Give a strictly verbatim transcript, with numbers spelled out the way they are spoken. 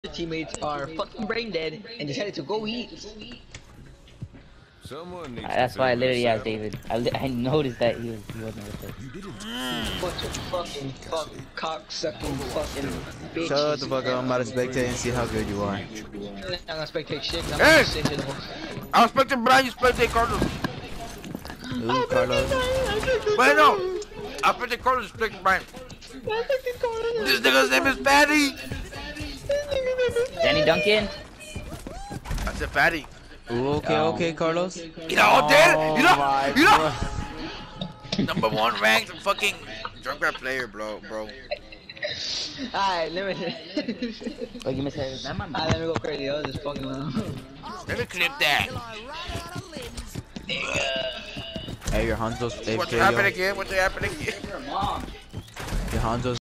teammates are fucking brain dead and decided to go eat. Someone needs Uh, that's why I literally asked saddle. David. I, li I noticed that he was he wasn't with us. Bunch of fucking fuck cock sucking fucking bitches. Shut the fuck up, I'm about to spectate and see how good you are. I'm gonna spectate shit. I'm Hey! gonna sit here the whole I was expecting Brian, you spectate Carlos. Ooh, Carlos. Wait, no. I expected Carlos, you spectate Brian. This nigga's name is Fatty. Danny Duncan? I said Fatty. Ooh, okay, Um, okay, Carlos. You know, dude, you know, my you know. Number one ranked fucking junkrat player, bro, bro. Alright, let me. Like you misheard. Is that my Alright, let me go crazy. I was just fucking around. Let me clip that. Hey, your Hanzo's A F K, What's yo. happening again? What's happening again? Your Hanzo's